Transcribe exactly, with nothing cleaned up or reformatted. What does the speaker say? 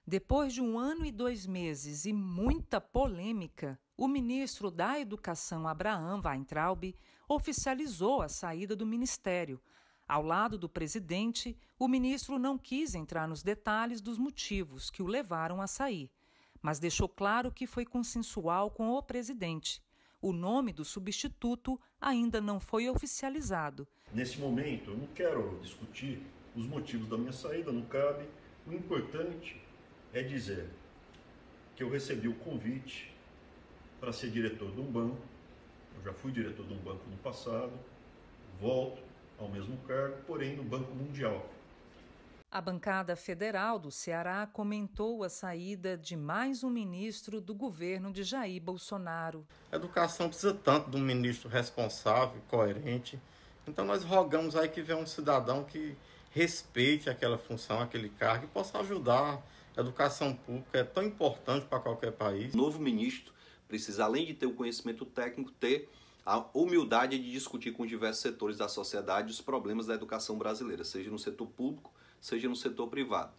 Depois de um ano e dois meses e muita polêmica, o ministro da Educação, Abraham Weintraub, oficializou a saída do ministério. Ao lado do presidente, o ministro não quis entrar nos detalhes dos motivos que o levaram a sair, mas deixou claro que foi consensual com o presidente. O nome do substituto ainda não foi oficializado. Nesse momento, eu não quero discutir os motivos da minha saída, não cabe. O importante é dizer que eu recebi o convite para ser diretor de um banco. Eu já fui diretor de um banco no passado, volto ao mesmo cargo, porém no Banco Mundial. A bancada federal do Ceará comentou a saída de mais um ministro do governo de Jair Bolsonaro. A educação precisa tanto de um ministro responsável, coerente. Então nós rogamos aí que venha um cidadão que respeite aquela função, aquele cargo e possa ajudar. A educação pública é tão importante para qualquer país. O novo ministro precisa, além de ter o conhecimento técnico, ter a humildade de discutir com diversos setores da sociedade os problemas da educação brasileira, seja no setor público, seja no setor privado.